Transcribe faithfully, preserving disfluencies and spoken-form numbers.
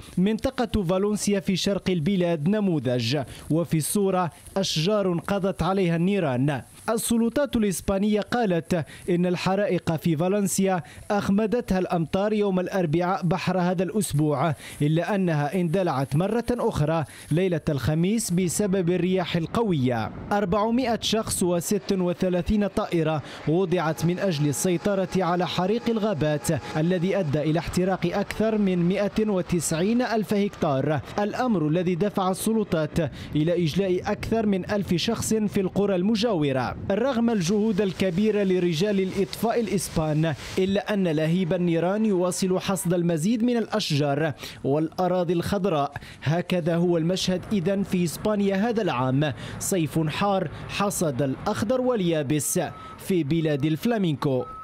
منطقة فالنسيا في شرق البلاد نموذج، وفي الصورة أشجار قضت عليها النيران. السلطات الإسبانية قالت إن الحرائق في فالنسيا أخمدتها الأمطار يوم الأربعاء بحر هذا الأسبوع، إلا أنها اندلعت مرة أخرى ليلة الخميس بسبب الرياح القوية. أربعمائة شخص وست وثلاثين طائرة وضعت من أجل السيطرة على حريق الغابات الذي أدى إلى احتراق أكثر من مئة وتسعين ألف هكتار، الأمر الذي دفع السلطات إلى إجلاء أكثر من ألف شخص في القرى المجاورة. رغم الجهود الكبيرة لرجال الإطفاء الإسبان، إلا أن لهيب النيران يواصل حصد المزيد من الأشجار والأراضي الخضراء. هكذا هو المشهد إذن في إسبانيا هذا العام، صيف حار حصد الأخضر واليابس في بلاد الفلامينكو.